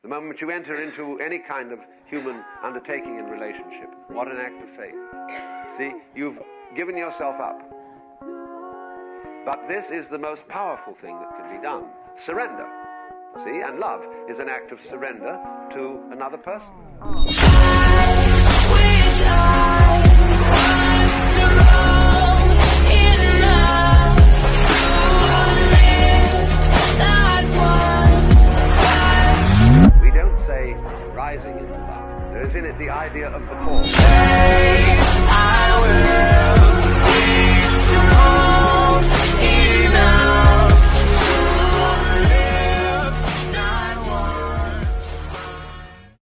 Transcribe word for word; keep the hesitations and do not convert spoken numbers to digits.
The moment you enter into any kind of human undertaking and relationship, what an act of faith. See, you've given yourself up. But this is the most powerful thing that can be done. Surrender. See, and love is an act of surrender to another person. I wish I was strong enough to lift that one. We don't say rising into love. There is in it the idea of the fall.